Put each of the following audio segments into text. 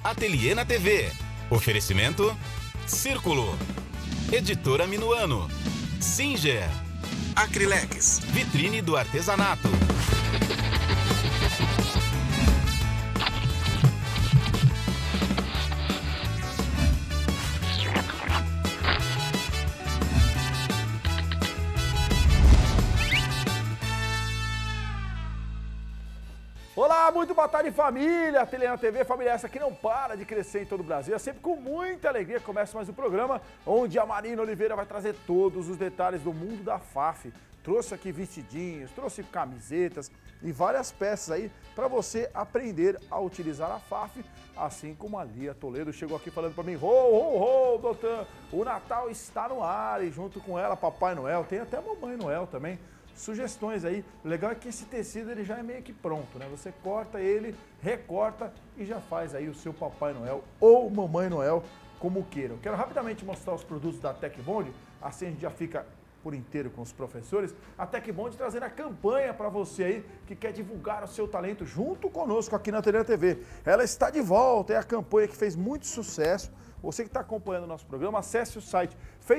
Ateliê na TV. Oferecimento Círculo. Editora Minuano. Singer. Acrylex. Vitrine do artesanato. Olá, muito boa tarde, família! Ateliê na TV, família essa que não para de crescer em todo o Brasil. É sempre com muita alegria que começa mais um programa onde a Marina Oliveira vai trazer todos os detalhes do mundo da FAF. Trouxe aqui vestidinhos, trouxe camisetas e várias peças aí para você aprender a utilizar a FAF, assim como a Lia Toledo chegou aqui falando para mim: ho, ho, ho, doutor, o Natal está no ar, e junto com ela, Papai Noel, tem até Mamãe Noel também. Sugestões aí. O legal é que esse tecido ele já é meio que pronto, né? Você corta ele, recorta e já faz aí o seu Papai Noel ou Mamãe Noel, como queiram. Quero rapidamente mostrar os produtos da Tecbond, assim a gente já fica por inteiro com os professores. A Tecbond trazendo a campanha para você aí que quer divulgar o seu talento junto conosco aqui na Ateliê TV. Ela está de volta, é a campanha que fez muito sucesso. Você que está acompanhando o nosso programa, acesse o site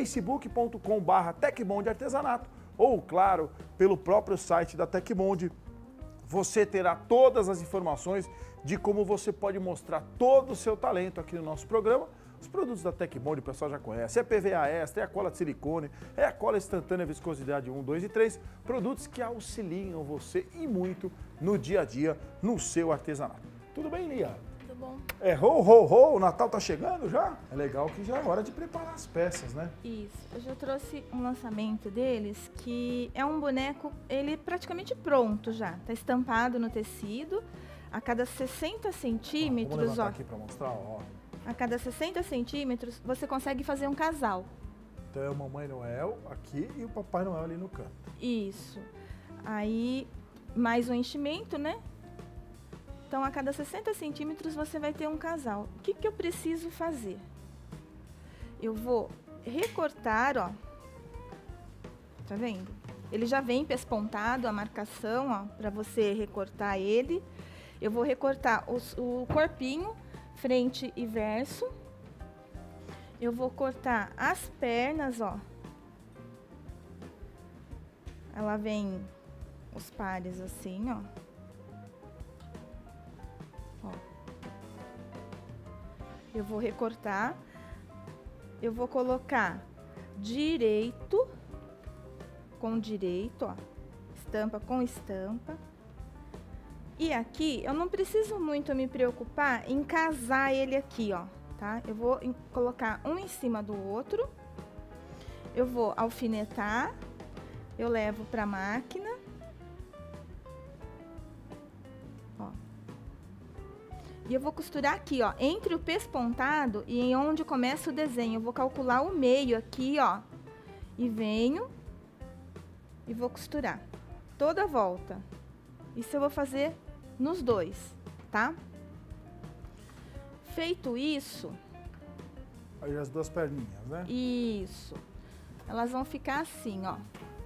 facebook.com/tecbondartesanato ou, claro, pelo próprio site da Tecbond. Você terá todas as informações de como você pode mostrar todo o seu talento aqui no nosso programa. Os produtos da Tecbond o pessoal já conhece, é PVA extra, é a cola de silicone, é a cola instantânea viscosidade 1, 2 e 3, produtos que auxiliam você e muito no dia a dia, no seu artesanato. Tudo bem, Lia? Tudo bom. É, ho, ho, ho, o Natal tá chegando já? É legal que já é hora de preparar as peças, né? Isso, eu já trouxe um lançamento deles, que é um boneco, ele praticamente pronto já, tá estampado no tecido, a cada 60 centímetros, Vamos levantar ó. aqui pra mostrar, ó. A cada 60 centímetros, você consegue fazer um casal. Então é o Mamãe Noel aqui e o Papai Noel ali no canto. Isso. Aí, mais um enchimento, né? Então, a cada 60 centímetros, você vai ter um casal. O que que eu preciso fazer? Eu vou recortar, ó. Tá vendo? Ele já vem pespontado, a marcação, ó, pra você recortar ele. Eu vou recortar o corpinho, frente e verso. Eu vou cortar as pernas, ó. Ela vem os pares assim, ó. Ó. Eu vou recortar. Eu vou colocar direito com direito, ó. Estampa com estampa. E aqui, eu não preciso muito me preocupar em casar ele aqui, ó, tá? Eu vou colocar um em cima do outro. Eu vou alfinetar. Eu levo pra máquina. Ó. E eu vou costurar aqui, ó, entre o pespontado e em onde começa o desenho. Eu vou calcular o meio aqui, ó. E venho e vou costurar toda a volta. Isso eu vou fazer nos dois, tá? Feito isso... Aí as duas perninhas, né? Isso. Elas vão ficar assim, ó.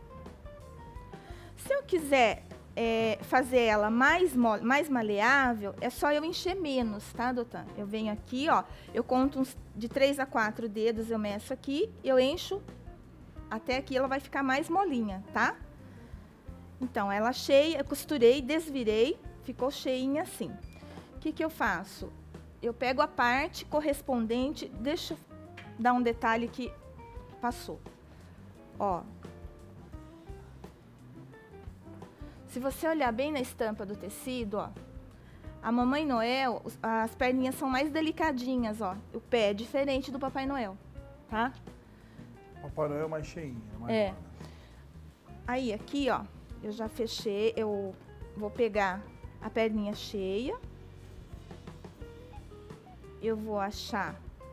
Se eu quiser fazer ela mais maleável, é só eu encher menos, tá, doutor? Eu venho aqui, ó, eu conto uns de 3 a 4 dedos, eu meço aqui, eu encho até aqui, ela vai ficar mais molinha, tá? Então, ela cheia, eu costurei, desvirei, ficou cheinha assim. O que que eu faço? Eu pego a parte correspondente, deixa eu dar um detalhe que passou. Ó. Se você olhar bem na estampa do tecido, ó, a Mamãe Noel, as perninhas são mais delicadinhas, ó. O pé é diferente do Papai Noel, tá? Papai Noel é mais cheinho, mais É. maior. Aí, aqui, ó, eu já fechei, eu vou pegar a perninha cheia. Eu vou achar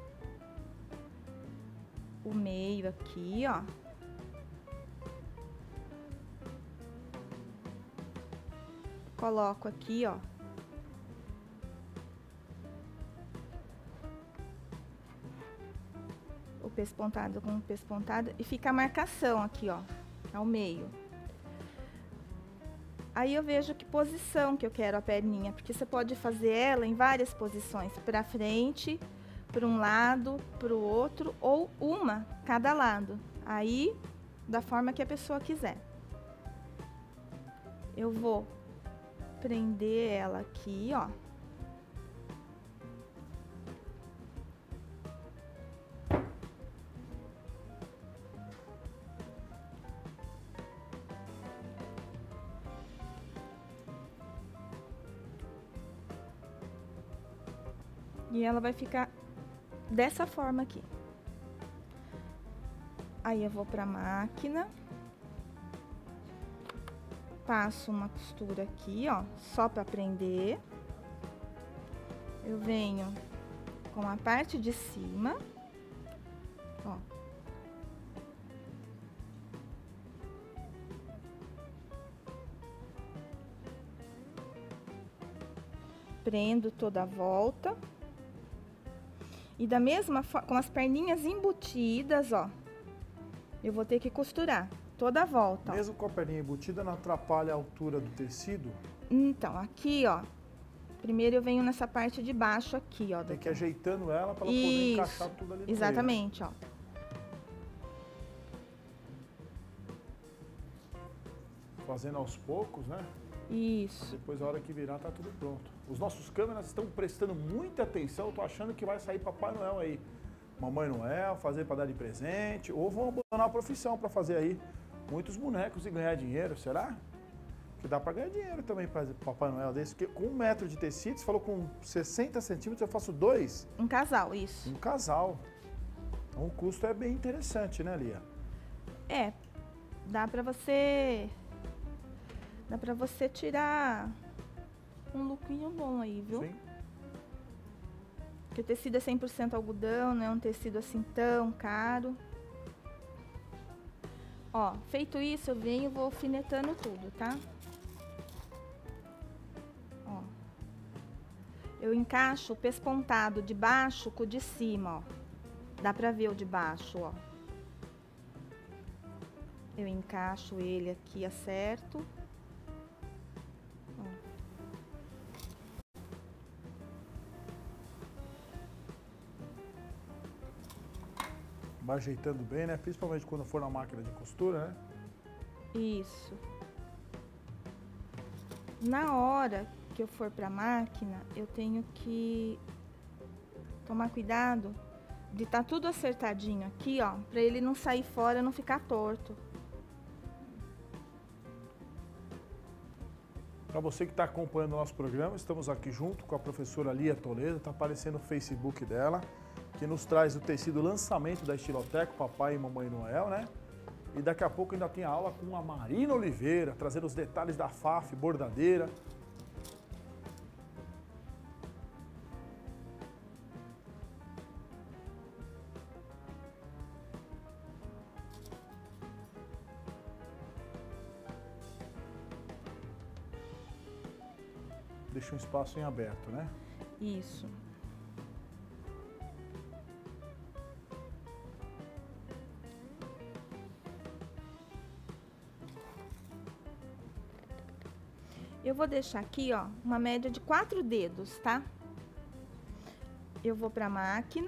o meio aqui, ó. Coloco aqui, ó. O pespontado com o pespontado e fica a marcação aqui, ó, ao meio. Aí eu vejo que posição que eu quero a perninha, porque você pode fazer ela em várias posições, para frente, para um lado, para o outro, ou uma, cada lado. Aí, da forma que a pessoa quiser. Eu vou prender ela aqui, ó. E ela vai ficar dessa forma aqui. Aí eu vou para a máquina. Passo uma costura aqui, ó, só para prender. Eu venho com a parte de cima, ó. Prendo toda a volta. E da mesma forma, com as perninhas embutidas, ó, eu vou ter que costurar toda a volta. Mesmo com a perninha embutida, não atrapalha a altura do tecido? Então, aqui, ó, primeiro eu venho nessa parte de baixo aqui, ó. Tem que ir ajeitando ela para ela poder encaixar tudo ali no meio. Exatamente, ó. Fazendo aos poucos, né? Isso. Depois, a hora que virar, tá tudo pronto. Os nossos câmeras estão prestando muita atenção. Eu tô achando que vai sair Papai Noel aí. Mamãe Noel, fazer para dar de presente. Ou vão abandonar a profissão para fazer aí muitos bonecos e ganhar dinheiro, será? Que dá para ganhar dinheiro também para Papai Noel desse. Porque com 1 metro de tecido, você falou com 60 centímetros, eu faço 2. Um casal, isso. Um casal. Então o custo é bem interessante, né, Lia? É, dá pra você tirar um lucrinho bom aí, viu? Sim. Porque o tecido é 100% algodão, não é um tecido assim tão caro. Ó, feito isso, eu venho e vou alfinetando tudo, tá? Ó. Eu encaixo o pespontado de baixo com o de cima, ó. Dá pra ver o de baixo, ó. Eu encaixo ele aqui, acerto. Vai ajeitando bem, né? Principalmente quando for na máquina de costura, né? Isso. Na hora que eu for pra máquina, eu tenho que tomar cuidado de tá tudo acertadinho aqui, ó, pra ele não sair fora, não ficar torto. Para você que está acompanhando o nosso programa, estamos aqui junto com a professora Lia Toledo, está aparecendo o Facebook dela, que nos traz o tecido lançamento da Estiloteco, Papai e Mamãe Noel, né? E daqui a pouco ainda tem a aula com a Marina Oliveira, trazendo os detalhes da FAF, bordadeira. Deixa um espaço em aberto, né? Isso. Eu vou deixar aqui, ó, uma média de 4 dedos, tá? Eu vou pra máquina.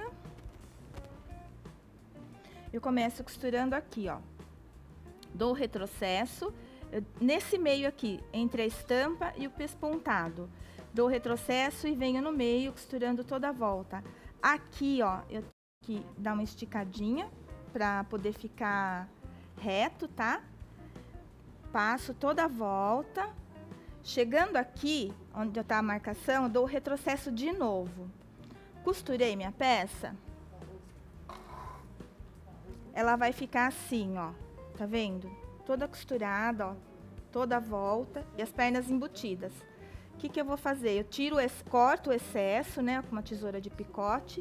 Eu começo costurando aqui, ó. Dou o retrocesso. Nesse meio aqui, entre a estampa e o pespontado. Dou o retrocesso e venho no meio, costurando toda a volta. Aqui, ó, eu tenho que dar uma esticadinha pra poder ficar reto, tá? Passo toda a volta. Chegando aqui, onde tá a marcação, eu dou o retrocesso de novo. Costurei minha peça. Ela vai ficar assim, ó. Tá vendo? Toda costurada, ó. Toda a volta e as pernas embutidas. O que que eu vou fazer? Eu tiro, corto o excesso, né? Com uma tesoura de picote.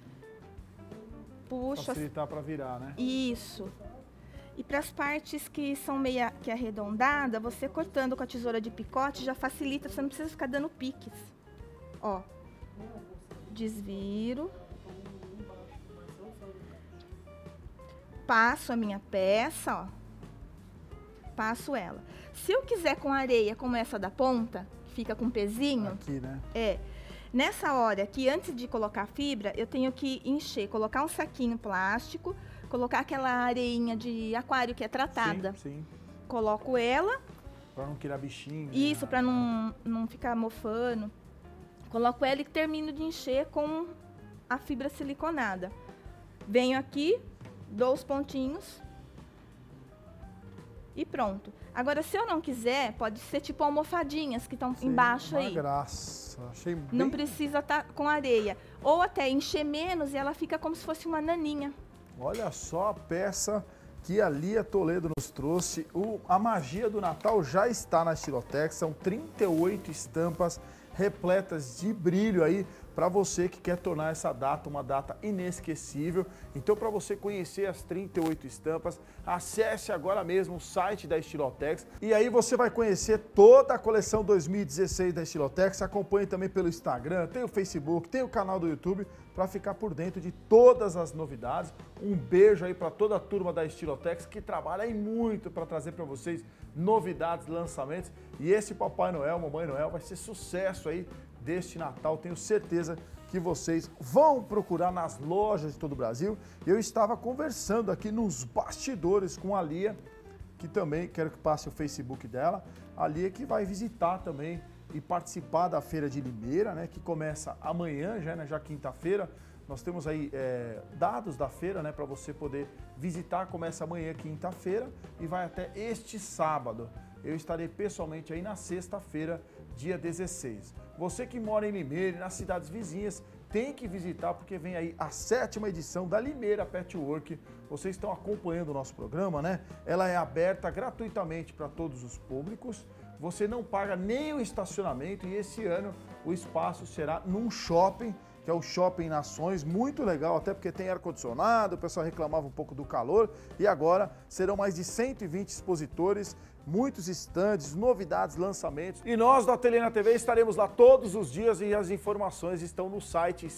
Puxo. Facilitar para virar, né? Isso. E para as partes que são meio que arredondada, você cortando com a tesoura de picote já facilita, você não precisa ficar dando piques. Ó. Desviro. Passo a minha peça, ó. passo ela. Se eu quiser com areia, como essa da ponta, que fica com pezinho... Aqui, né? Nessa hora que antes de colocar a fibra, eu tenho que encher, colocar um saquinho plástico, colocar aquela areinha de aquário que é tratada. Sim. Coloco ela. Para não criar bichinho. Isso, para não ficar mofando. Coloco ela e termino de encher com a fibra siliconada. Venho aqui, dou os pontinhos e pronto. Agora, se eu não quiser, pode ser tipo almofadinhas que estão embaixo aí. Graça, achei bem... Não precisa estar com areia. Ou até encher menos e ela fica como se fosse uma naninha. Olha só a peça que a Lia Toledo nos trouxe. A magia do Natal já está na Estilotex. São 38 estampas repletas de brilho aí para você que quer tornar essa data uma data inesquecível. Então, para você conhecer as 38 estampas, acesse agora mesmo o site da Estilotex e aí você vai conhecer toda a coleção 2016 da Estilotex. Acompanhe também pelo Instagram, tem o Facebook, tem o canal do YouTube para ficar por dentro de todas as novidades. Um beijo aí para toda a turma da Estilotex que trabalha aí muito para trazer para vocês novidades, lançamentos. E esse Papai Noel, Mamãe Noel vai ser sucesso aí deste Natal. Tenho certeza que vocês vão procurar nas lojas de todo o Brasil. Eu estava conversando aqui nos bastidores com a Lia, que também quero que passe o Facebook dela. A Lia que vai visitar também e participar da Feira de Limeira, né, que começa amanhã, já quinta-feira. Nós temos aí dados da feira, né, para você poder visitar. Começa amanhã, quinta-feira, e vai até este sábado. Eu estarei pessoalmente aí na sexta-feira, dia 16. Você que mora em Limeira e nas cidades vizinhas, tem que visitar porque vem aí a 7ª edição da Limeira Patchwork. Vocês estão acompanhando o nosso programa, né? Ela é aberta gratuitamente para todos os públicos. Você não paga nem o estacionamento e esse ano o espaço será num shopping, que é o Shopping Nações, muito legal, até porque tem ar-condicionado, o pessoal reclamava um pouco do calor, e agora serão mais de 120 expositores, muitos estandes, novidades, lançamentos. E nós do Ateliê na TV estaremos lá todos os dias e as informações estão no site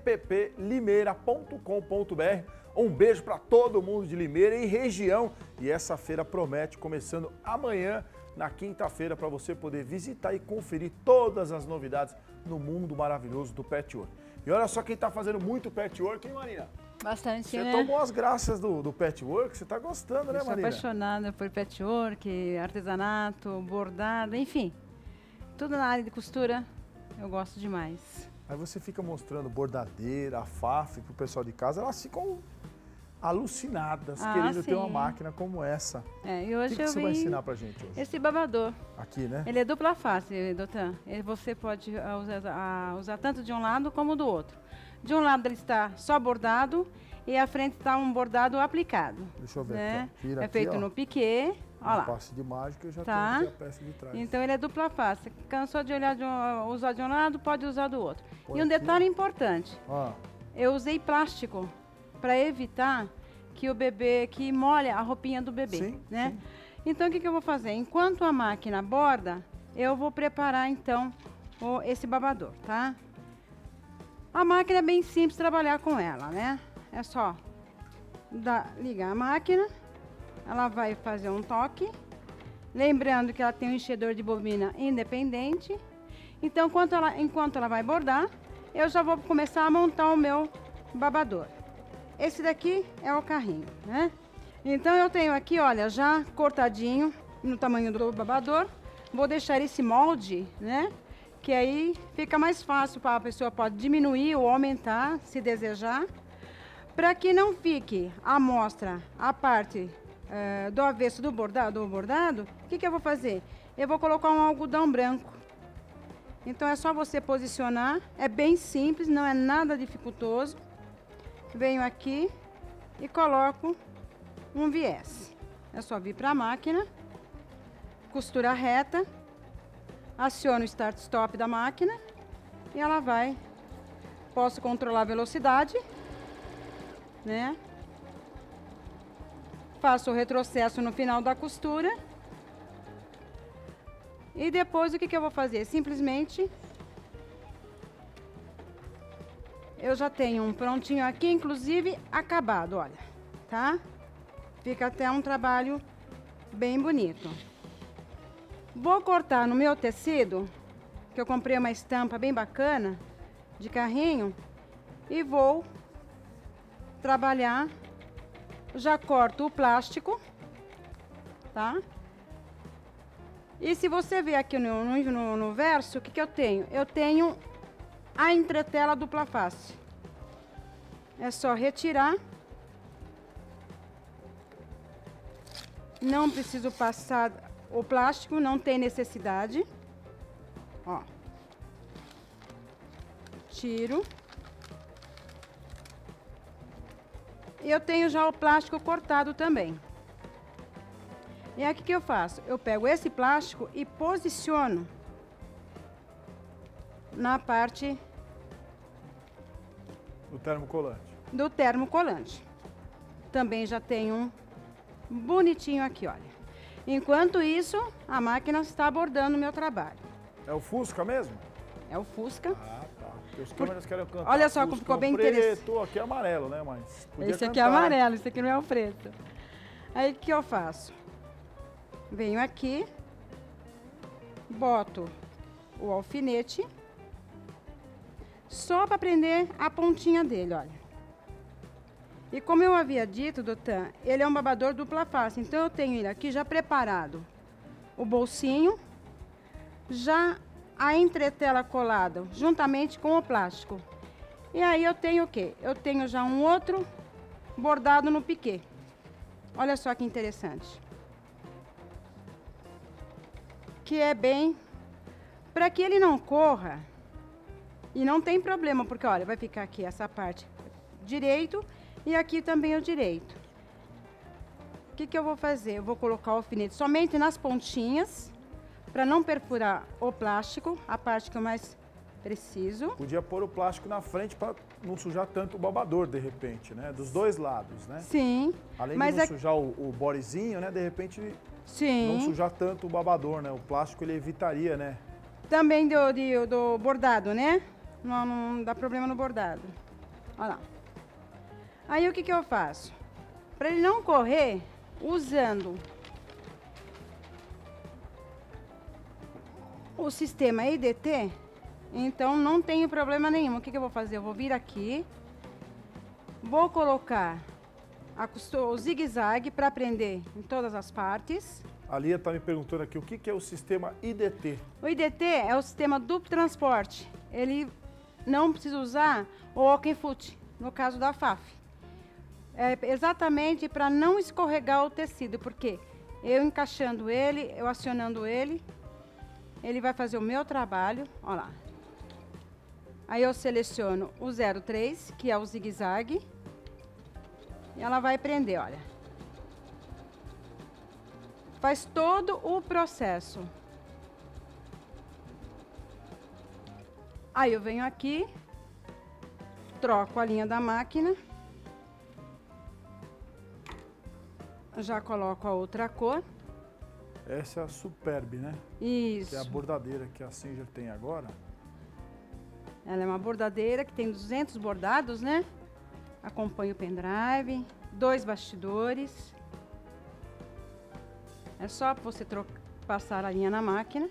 cpplimeira.com.br. Um beijo para todo mundo de Limeira e região. E essa feira promete, começando amanhã, na quinta-feira, para você poder visitar e conferir todas as novidades no mundo maravilhoso do patchwork. E olha só quem está fazendo muito patchwork, hein, Marina? Bastante, Você né? tomou as graças do patchwork, você está gostando, né, Marina? Eu sou apaixonada por patchwork, artesanato, bordado, enfim. Tudo na área de costura, eu gosto demais. Aí você fica mostrando bordadeira, a FAF pro pessoal de casa, elas ficam alucinadas, querendo ter uma máquina como essa. E hoje o que você vai ensinar pra gente hoje? Esse babador. Aqui, né? Ele é dupla face, doutor. Você pode usar tanto de um lado como do outro. De um lado ele está só bordado e a frente está um bordado aplicado. Deixa eu ver né? aqui, ó. Vira é feito aqui, no piquê. Olha lá. Passe de mágica, eu já tá? tenho aqui a peça de trás. Então ele é dupla face. Cansou de usar de um lado, pode usar do outro. Põe e um aqui. detalhe importante. Eu usei plástico para evitar que o bebê, que molha a roupinha do bebê, sim, né? Sim. Então o que eu vou fazer? Enquanto a máquina borda, eu vou preparar então esse babador, tá? A máquina é bem simples trabalhar com ela, né? É só ligar a máquina, ela vai fazer um toque, lembrando que ela tem um enchedor de bobina independente. Então, enquanto ela vai bordar, eu já vou começar a montar o meu babador. Esse daqui é o carrinho, né? Então, eu tenho aqui, olha, já cortadinho no tamanho do babador. Vou deixar esse molde, né? Que aí fica mais fácil para a pessoa pode diminuir ou aumentar, se desejar. Para que não fique à mostra a parte do avesso do bordado, o que eu vou fazer? Eu vou colocar um algodão branco. Então, é só você posicionar, é bem simples, não é nada dificultoso. Venho aqui e coloco um viés. É só vir para a máquina, costura reta, aciono o start-stop da máquina e ela vai. Posso controlar a velocidade, né? Faço o retrocesso no final da costura. E depois o que eu vou fazer? Simplesmente eu já tenho um prontinho aqui, inclusive acabado, olha, tá? Fica até um trabalho bem bonito. Vou cortar no meu tecido, que eu comprei uma estampa bem bacana, de carrinho, e vou trabalhar. Já corto o plástico, tá? E se você ver aqui no verso, o que eu tenho? Eu tenho a entretela dupla face. É só retirar. Não preciso passar o plástico, não tem necessidade. Ó. Tiro. E eu tenho já o plástico cortado também. E aí o que eu faço? Eu pego esse plástico e posiciono na parte Do termocolante. do termocolante. Também já tem um bonitinho aqui, olha. Enquanto isso, a máquina está abordando o meu trabalho. É o Fusca mesmo? É o Fusca. Ah, tá. Porque os câmeras querem cantar. Olha só como Fusca ficou bem preto, interessante. aqui é amarelo, né? Mas podia Esse aqui é cantar. amarelo, esse aqui não é o preto. Aí o que eu faço? Venho aqui, boto o alfinete, só para prender a pontinha dele, olha. E como eu havia dito, Doutan, ele é um babador dupla face, então eu tenho ele aqui já preparado. O bolsinho, já a entretela colada, juntamente com o plástico. E aí eu tenho o quê? Eu tenho já um outro bordado no piquê. Olha só que interessante. Que é bem... Para que ele não corra, e não tem problema, porque olha, vai ficar aqui essa parte direito e aqui também o direito. O que eu vou fazer? Eu vou colocar o alfinete somente nas pontinhas, para não perfurar o plástico, a parte que eu mais preciso. Podia pôr o plástico na frente para não sujar tanto o babador, de repente, né? Dos dois lados, né? Sim. Além mas de não sujar o bodezinho, né? De repente, Sim. não sujar tanto o babador, né? O plástico, ele evitaria, né? Também do bordado, né? Não dá problema no bordado. Olha lá. Aí o que eu faço? Para ele não correr, usando o sistema IDT, então não tenho problema nenhum. O que eu vou fazer? Eu vou vir aqui, vou colocar o zigue-zague para prender em todas as partes. A Lia está me perguntando aqui, o que é o sistema IDT? O IDT é o sistema duplo transporte. Ele não precisa usar o walking-foot, no caso da FAF. É exatamente para não escorregar o tecido, porque eu encaixando ele, eu acionando ele, ele vai fazer o meu trabalho, olha lá. Aí eu seleciono o 03, que é o zigue-zague, e ela vai prender, olha. Faz todo o processo. Aí eu venho aqui, troco a linha da máquina, já coloco a outra cor. Essa é a Superb, né? Isso. Que é a bordadeira que a Singer tem agora. Ela é uma bordadeira que tem 200 bordados, né? Acompanha o pendrive, 2 bastidores. É só você passar a linha na máquina.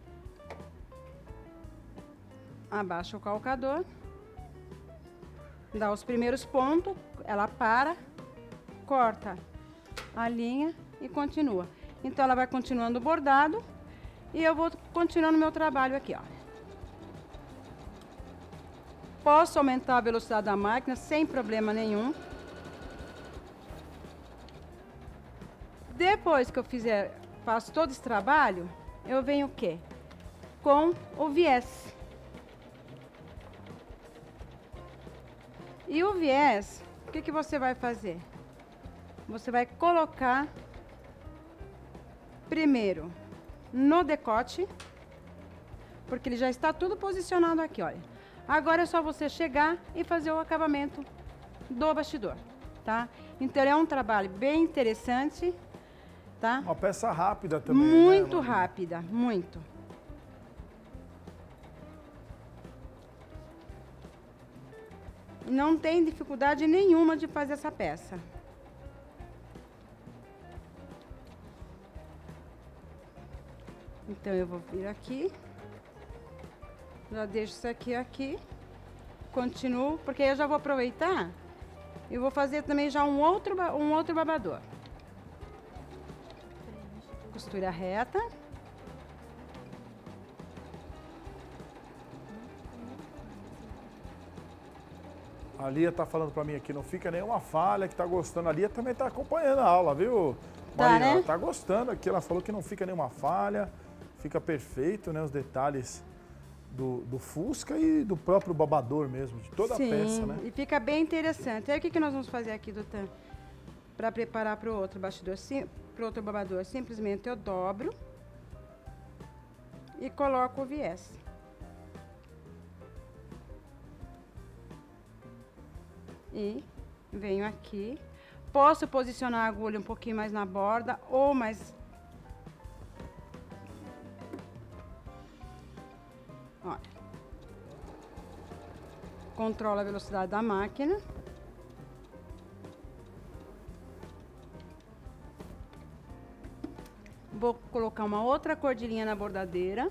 Abaixa o calcador. Dá os primeiros pontos, ela para, corta a linha e continua. Então ela vai continuando o bordado e eu vou continuando meu trabalho aqui, ó. Posso aumentar a velocidade da máquina sem problema nenhum. Depois que eu faço todo esse trabalho, eu venho o quê? Com o viés. E o viés, o que você vai fazer? Você vai colocar primeiro no decote, porque ele já está tudo posicionado aqui, olha. Agora é só você chegar e fazer o acabamento do bastidor, tá? Então é um trabalho bem interessante, tá? Uma peça rápida também, Muito né, rápida, muito. Não tem dificuldade nenhuma de fazer essa peça. Então, eu vou vir aqui. Já deixo isso aqui. Continuo, porque eu já vou aproveitar e vou fazer também já um outro babador. Costura reta. A Lia tá falando pra mim aqui, não fica nenhuma falha, que tá gostando. A Lia também tá acompanhando a aula, viu, Marina? Né? Ela tá gostando aqui, ela falou que não fica nenhuma falha, fica perfeito, né, os detalhes do Fusca e do próprio babador mesmo, de toda a peça, né? E fica bem interessante. Aí o que nós vamos fazer aqui, doutor? Para preparar para o outro bastidor, para o outro babador, simplesmente eu dobro e coloco o viés. E venho aqui. Posso posicionar a agulha um pouquinho mais na borda ou mais... Olha. Controla a velocidade da máquina. Vou colocar uma outra cor de linha na bordadeira.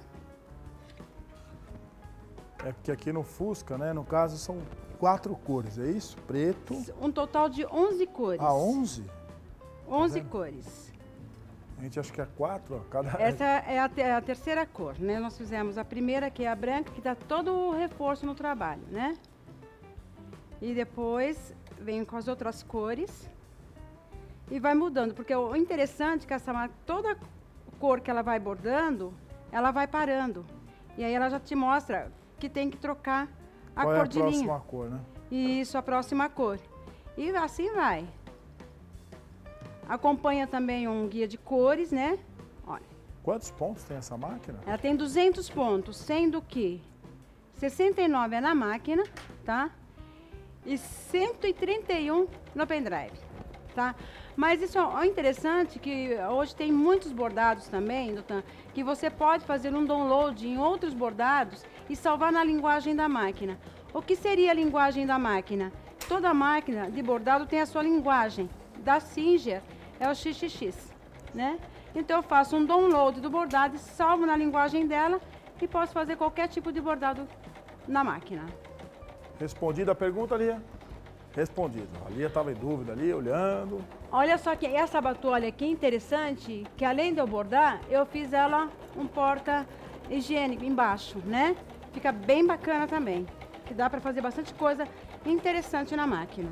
É porque aqui no Fusca, né, no caso, são 4 cores, é isso? Preto. Um total de 11 cores. Ah, 11? 11 cores. A gente acha que é 4, ó, cada... Essa é a terceira cor, né? Nós fizemos a primeira, que é a branca, que dá todo o reforço no trabalho, né? E depois venho com as outras cores e vai mudando, porque o interessante é que essa máquina, toda cor que ela vai bordando, ela vai parando. E aí ela já te mostra que tem que trocar a cor de linha. Qual é a próxima cor, né? Isso, a próxima cor. E assim vai. Acompanha também um guia de cores, né? Olha. Quantos pontos tem essa máquina? Ela tem 200 pontos, sendo que 69 é na máquina, tá? E 131 no pendrive, tá? Mas isso é interessante que hoje tem muitos bordados também, doutor, que você pode fazer um download em outros bordados e salvar na linguagem da máquina. O que seria a linguagem da máquina? Toda máquina de bordado tem a sua linguagem. Da Singer é o XXX, né? Então eu faço um download do bordado e salvo na linguagem dela e posso fazer qualquer tipo de bordado na máquina. Respondida a pergunta, Lia? Respondido. A Lia estava em dúvida ali, olhando. Olha só que essa batoalha aqui é interessante, que além de eu bordar, eu fiz ela um porta higiênico embaixo, né? Fica bem bacana também, que dá para fazer bastante coisa interessante na máquina.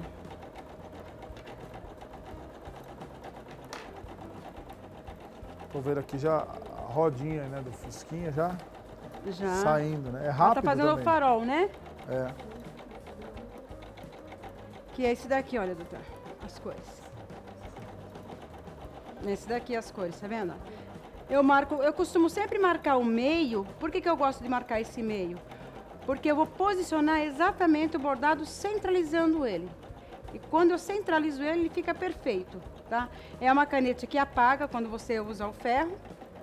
Tô vendo aqui já a rodinha, né, do Fusquinha já saindo, né? É rápido. Ela tá fazendo também. o farol, né? É. Que é esse daqui, olha, doutor, as cores. Esse daqui as cores, tá vendo? Eu costumo sempre marcar o meio. Por que eu gosto de marcar esse meio? Porque eu vou posicionar exatamente o bordado centralizando ele. E quando eu centralizo ele, ele fica perfeito, tá? É uma caneta que apaga quando você usa o ferro.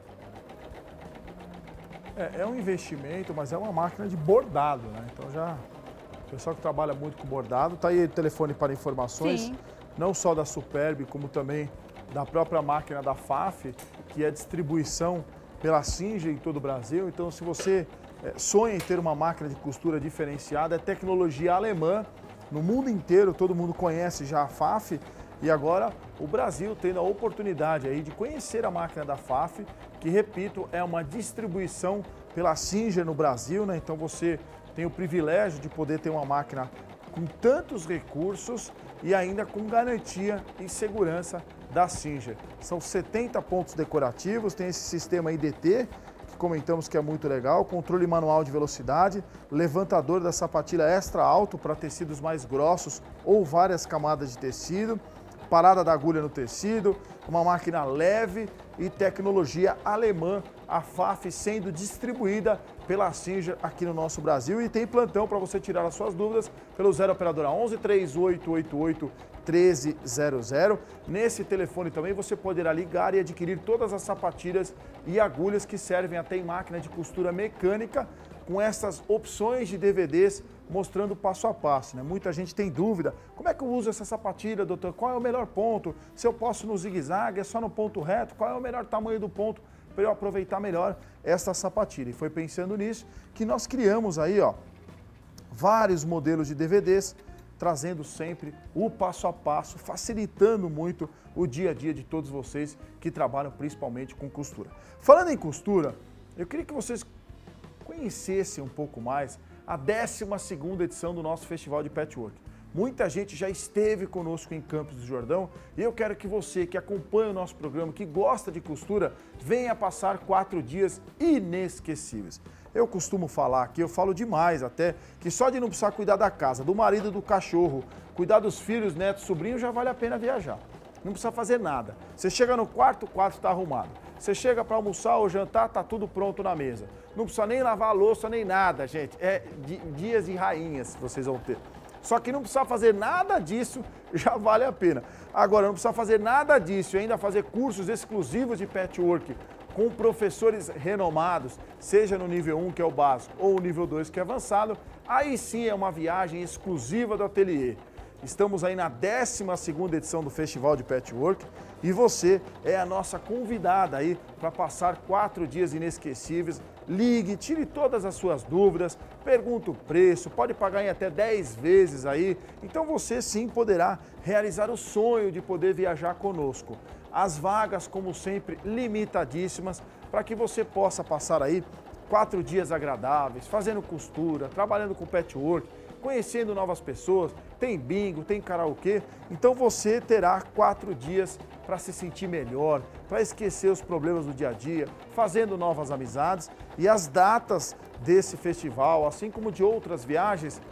É um investimento, mas é uma máquina de bordado, né? Então já... O pessoal que trabalha muito com bordado, tá aí o telefone para informações. Sim. Não só da Superb, como também da própria máquina da FAF, que é distribuição pela Singer em todo o Brasil. Então, se você sonha em ter uma máquina de costura diferenciada, é tecnologia alemã. No mundo inteiro, todo mundo conhece já a FAF. E agora, o Brasil tendo a oportunidade aí de conhecer a máquina da FAF, que, repito, é uma distribuição pela Singer no Brasil, né? Então, você tem o privilégio de poder ter uma máquina com tantos recursos e ainda com garantia e segurança da Singer. São 70 pontos decorativos, tem esse sistema IDT, que comentamos que é muito legal, controle manual de velocidade, levantador da sapatilha extra alto para tecidos mais grossos ou várias camadas de tecido, parada da agulha no tecido, uma máquina leve e tecnologia alemã, a FAF sendo distribuída pela Singer aqui no nosso Brasil. E tem plantão para você tirar as suas dúvidas pelo 0 operadora 11 3888 1300. Nesse telefone também você poderá ligar e adquirir todas as sapatilhas e agulhas que servem até em máquina de costura mecânica, com essas opções de DVDs mostrando passo a passo, né? Muita gente tem dúvida, como é que eu uso essa sapatilha, doutor? Qual é o melhor ponto? Se eu posso no zigue-zague, é só no ponto reto? Qual é o melhor tamanho do ponto? O para eu aproveitar melhor essa sapatilha. E foi pensando nisso que nós criamos aí, ó, vários modelos de DVDs, trazendo sempre o passo a passo, facilitando muito o dia a dia de todos vocês que trabalham principalmente com costura. Falando em costura, eu queria que vocês conhecessem um pouco mais a 12ª edição do nosso Festival de Patchwork. Muita gente já esteve conosco em Campos do Jordão e eu quero que você que acompanha o nosso programa, que gosta de costura, venha passar 4 dias inesquecíveis. Eu costumo falar aqui, eu falo demais até, que só de não precisar cuidar da casa, do marido, do cachorro, cuidar dos filhos, netos, sobrinhos, já vale a pena viajar. Não precisa fazer nada. Você chega no quarto, o quarto está arrumado. Você chega para almoçar ou jantar, está tudo pronto na mesa. Não precisa nem lavar a louça, nem nada, gente. É dias e rainhas vocês vão ter. Só que não precisa fazer nada disso, já vale a pena. Agora, não precisa fazer nada disso e ainda fazer cursos exclusivos de patchwork com professores renomados, seja no nível 1, que é o básico, ou o nível 2, que é avançado, aí sim é uma viagem exclusiva do ateliê. Estamos aí na 12ª edição do Festival de Patchwork e você é a nossa convidada aí para passar 4 dias inesquecíveis. Ligue, tire todas as suas dúvidas, pergunta o preço, pode pagar em até 10 vezes aí. Então você sim poderá realizar o sonho de poder viajar conosco. As vagas, como sempre, limitadíssimas para que você possa passar aí 4 dias agradáveis, fazendo costura, trabalhando com patchwork, conhecendo novas pessoas, tem bingo, tem karaokê, então você terá 4 dias para se sentir melhor, para esquecer os problemas do dia a dia, fazendo novas amizades. E as datas desse festival, assim como de outras viagens,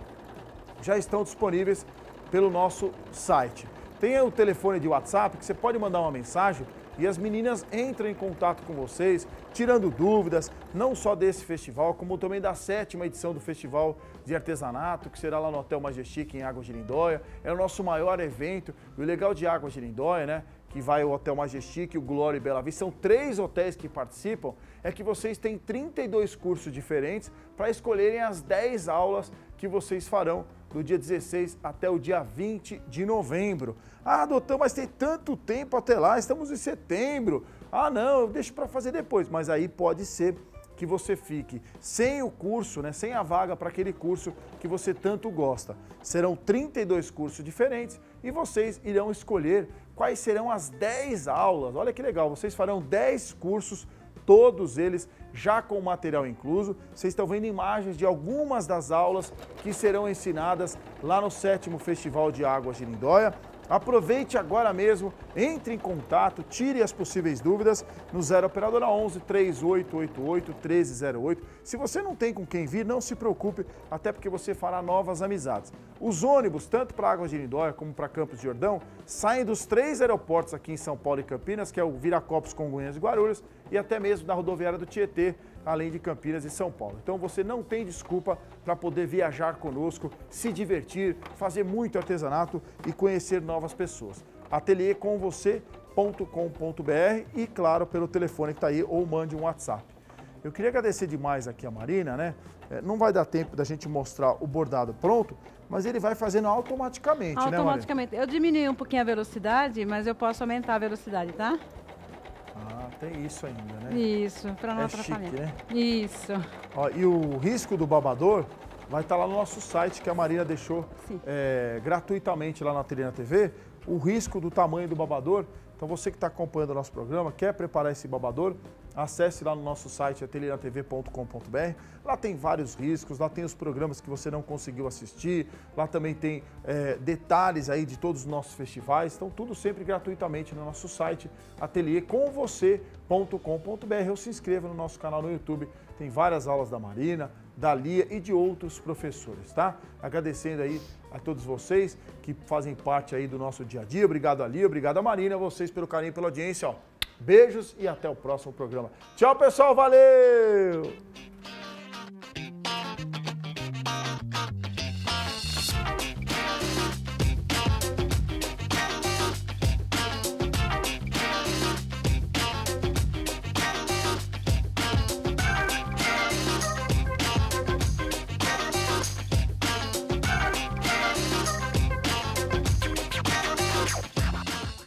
já estão disponíveis pelo nosso site. Tem o telefone de WhatsApp que você pode mandar uma mensagem e as meninas entram em contato com vocês, tirando dúvidas, não só desse festival, como também da 7ª edição do Festival de Artesanato, que será lá no Hotel Majestic, em Águas de Lindóia. É o nosso maior evento. E o legal de Águas de Lindóia, né, que vai o Hotel Majestic, o Glória e Bela Vista, são 3 hotéis que participam, é que vocês têm 32 cursos diferentes para escolherem as 10 aulas que vocês farão do dia 16 até o dia 20 de novembro. Ah, doutor, mas tem tanto tempo até lá, estamos em setembro. Ah, não, eu deixo para fazer depois. Mas aí pode ser que você fique sem o curso, né, sem a vaga para aquele curso que você tanto gosta. Serão 32 cursos diferentes e vocês irão escolher quais serão as 10 aulas. Olha que legal, vocês farão 10 cursos, todos eles já com material incluso. Vocês estão vendo imagens de algumas das aulas que serão ensinadas lá no 7º Festival de Águas de Lindóia. Aproveite agora mesmo, entre em contato, tire as possíveis dúvidas no 0 Operadora 11 3888 1308. Se você não tem com quem vir, não se preocupe, até porque você fará novas amizades. Os ônibus, tanto para Águas de Lindóia como para Campos de Jordão, saem dos 3 aeroportos aqui em São Paulo e Campinas, que é o Viracopos, Congonhas e Guarulhos, e até mesmo da rodoviária do Tietê, além de Campinas e São Paulo. Então você não tem desculpa para poder viajar conosco, se divertir, fazer muito artesanato e conhecer novas pessoas. ateliêcomvocê.com.br e, claro, pelo telefone que está aí ou mande um WhatsApp. Eu queria agradecer demais aqui a Marina, né? Não vai dar tempo da gente mostrar o bordado pronto, mas ele vai fazendo automaticamente, né, Marina? Automaticamente. Eu diminui um pouquinho a velocidade, mas eu posso aumentar a velocidade, tá? Ah, tem isso ainda, né? Isso, para não atrapalhar. Chique, né? Isso. Ó, e o risco do babador vai estar lá no nosso site, que a Marina deixou gratuitamente lá na Ateliê TV, o risco do tamanho do babador. Então você que está acompanhando o nosso programa, quer preparar esse babador, acesse lá no nosso site atelieratv.com.br. Lá tem vários riscos, lá tem os programas que você não conseguiu assistir, lá também tem detalhes aí de todos os nossos festivais. Então tudo sempre gratuitamente no nosso site ateliercomvocê.com.br. Ou se inscreva no nosso canal no YouTube, tem várias aulas da Marina, da Lia e de outros professores, tá? Agradecendo aí a todos vocês que fazem parte aí do nosso dia a dia. Obrigado a Lia, obrigado a Marina, a vocês pelo carinho, pela audiência, ó. Beijos e até o próximo programa. Tchau, pessoal, valeu!